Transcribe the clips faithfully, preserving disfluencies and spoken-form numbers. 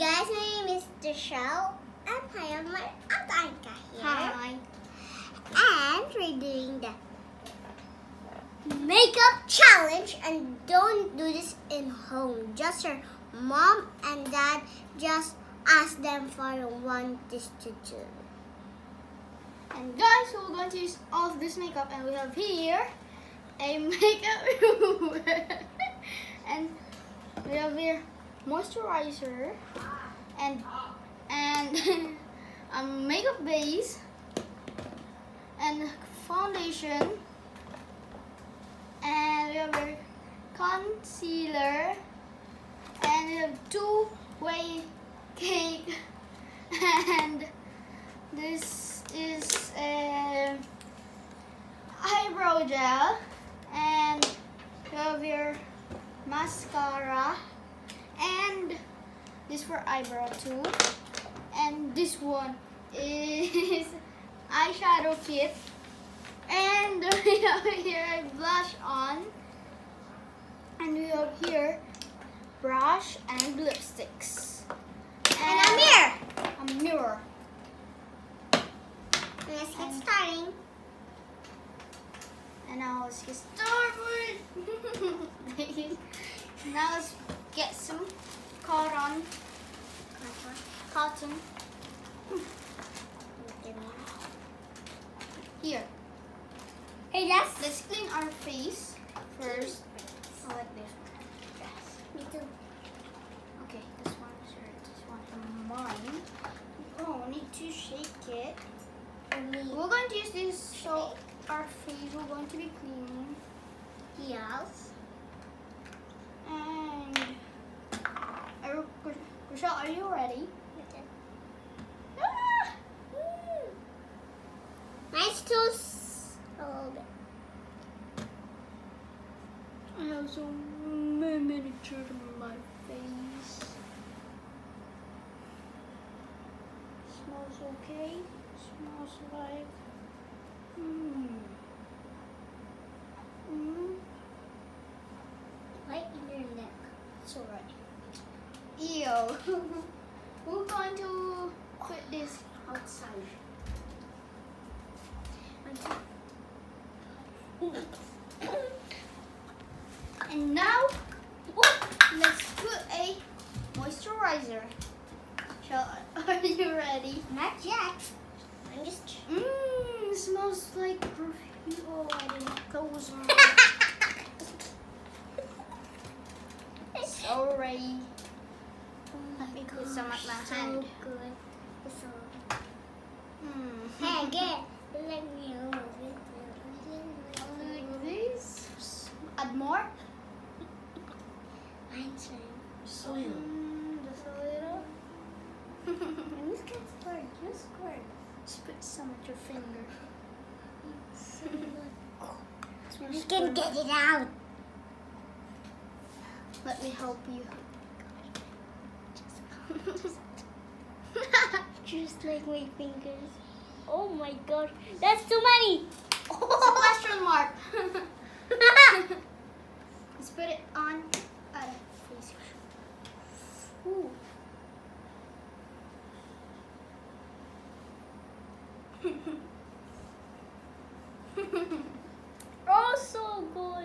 guys, my name is Deshelle, and I have my Aunt Anka here. Hi. And we're doing the makeup challenge, and don't do this in home. Just your mom and dad, just ask them for one this to do. And guys, we're going to use all of this makeup, and we have here a makeup remover. And we have here moisturizer and and a makeup base and foundation, and we have a concealer, and we have two-way cake, and this is a eyebrow gel, and we have your mascara, and this for eyebrow too, and this one is eyeshadow kit, and we have here a blush on, and we have here brush and lipsticks, And a mirror. a mirror. Let's get starting. And now let's get started. Now let's get some cotton. Cotton. Here. Hey, that's Let's clean our face first. I like this one. me too. Okay, this one is yours. This one is mine. Oh, we need to shake it. We're going to use this so our face we're going to be cleaning. Yes. And are, Rochelle, are you ready? Ah! Mine's too s- a little bit. I have so many dirt on my face. Smells okay. Smells like. Hmm. Hmm. Right in your neck. It's alright. Ew. We're going to put this outside. And now, let's put a moisturizer. Shall, are you ready? Not yet. I'm just. Mmm, smells like perfume. Oh, I didn't close my. So ready. Let me put some at my so hand. good. So. Hmm. Hey, again. Let me know. Like this. Add more. Mine's So, mm, just a little. I'm just gonna squirt. Just squirt. Just put some at your finger. I'm just gonna get it out. Let me help you. Just like my fingers. Oh my gosh, that's too many. It's a question mark. Let's put it on a face. Ooh. Oh, so good.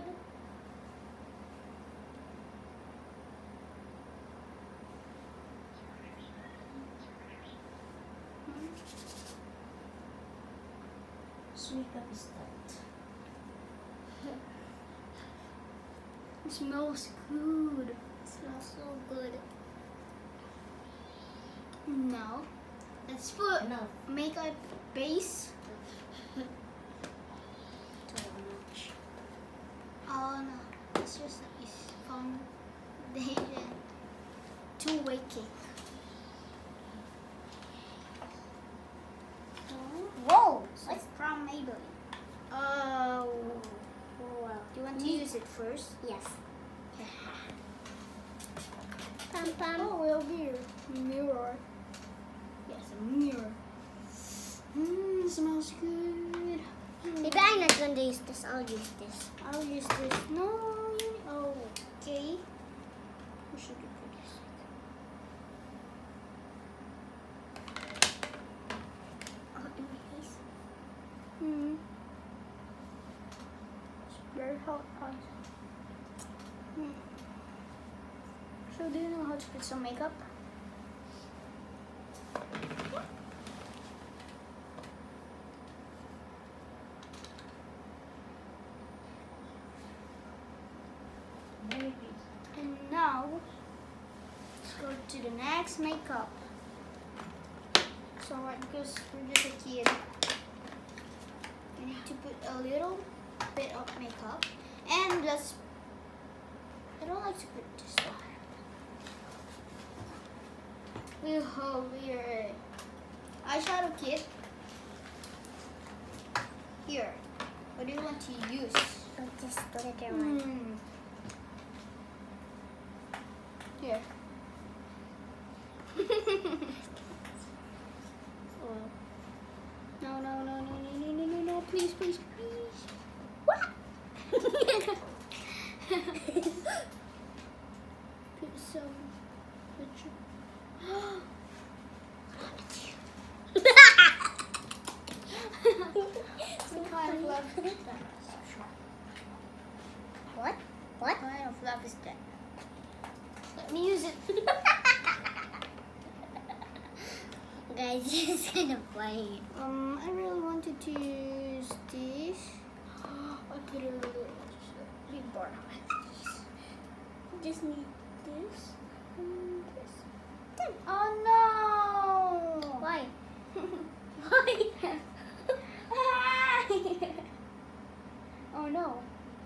Sweet up is that. It smells good. It smells so good. Now, let's put Enough. makeup base. Too much. Oh no, it's just it's foundation. Two-way cake. Whoa. It's from Maybelline. Oh. Wow. Do you want to use it first? Yes. Pam pam. Oh, well, here. Mirror. Yes, a mirror. Mmm, smells good. Maybe I'm not going to use this. I'll use this. I'll use this. No. Oh, okay. Where should we put this? how, how hmm. So do you know how to put some makeup? Maybe. And now let's go to the next makeup. So right, because we're just a kid, we need to put a little bit of makeup, and let's. I don't like to put this one. We have here eyeshadow kit. Here, what do you want to use? This glitter one. Hmm. Here. Oh. No, no, no, no, no, no, no, no, no, please, please, please. What? Put some picture. What kind of love is that? What? What? What kind of love is that? Let me use it. Guys, this is kind of funny. Um, I really wanted to use this. I put a little big bar. Just need this and this. Done. Oh no! Why? Why? Oh no.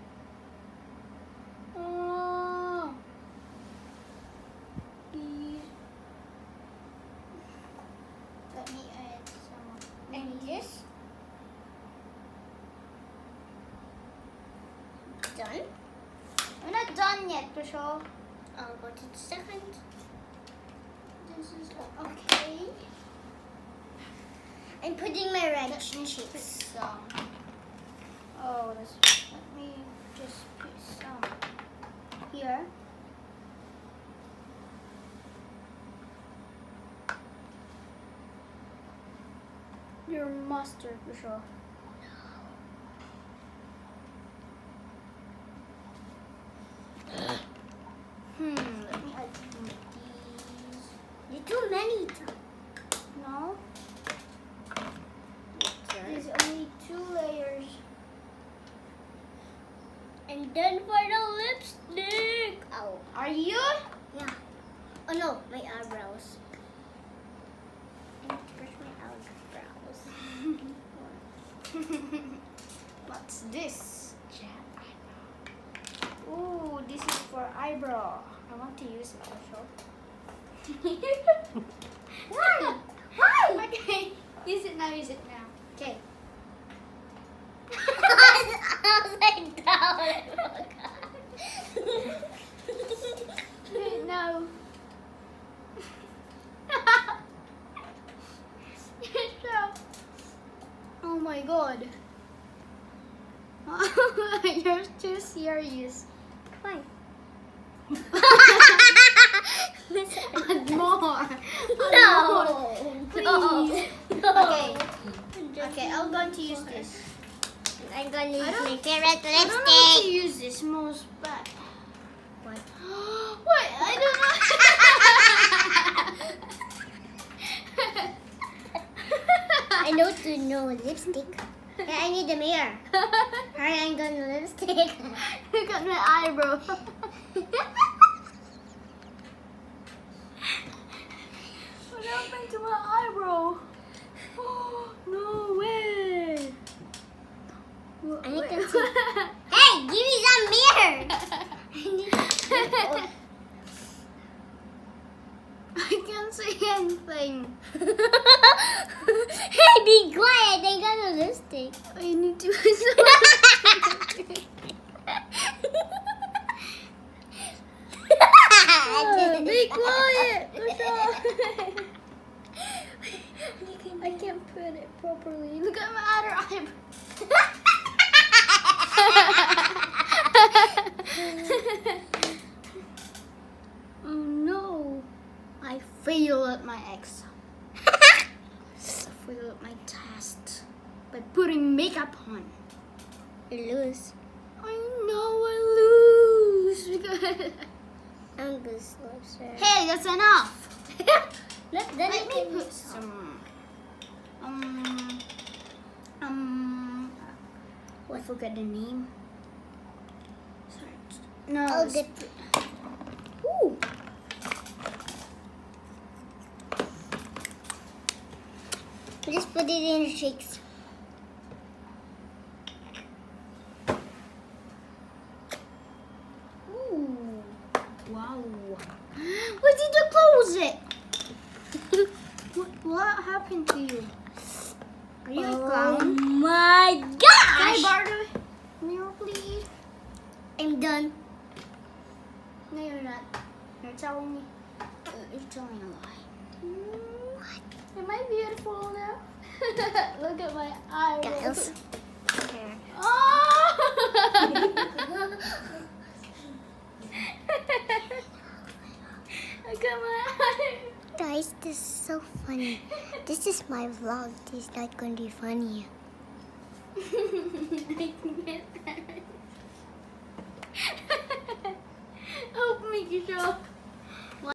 Oh. Please. Let me add some. And this. Done. We're not done yet, Prashal. I'll go to the second. This is okay. I'm putting my red Let me put cheeks. some. Oh, let's, let me just put some here. Your mustard, Prashal. Hmm, let me add some of these. You too many. No, there's only two layers. And then for the lipstick. Oh. Are you? Yeah. Oh no, my eyebrows. I need to brush my eyebrows. What's this? Ooh, this is for eyebrow. I want to use it also. Why? Why? Okay, use it now, use it now. Okay. Upside down. No. Oh my god. You're too serious. Why? Add more. No. Please. No. Okay. Okay, I'm going to use this. I'm gonna use I don't- my favorite I don't know how to lipstick. use this most bad. What? What? I don't know. I know to know lipstick. Yeah, I need a mirror. Alright, I'm gonna lipstick. Look at my eyebrow. What happened to my eyebrow? No way. I need to see. Hey, give me some mirror. I need to I can't see anything. Hey, be quiet. I got a lipstick. I need to. Oh, be quiet. I can't put it properly. Look at my other eyebrow. Oh no. I failed at my exam. I failed at my test by putting makeup on. You lose. I no, I lose because I'm this closer. hey, that's enough. Let, Let me put some um um I forgot the name. Sorry. No. Oh, it's- the, Ooh. just put it in the shakes. Ooh. Wow. Why did you close it? what, what happened to you? Are you a clown? Oh my Can I gosh! borrow the mirror, please? I'm done. No, you're not. You're telling me. You're telling a lie. What? Am I beautiful now? Look at my eyes. Guys. Oh! Look at my eye. Guys, this is so funny. This is my vlog. This is not going to be funny. Help me, Kisha.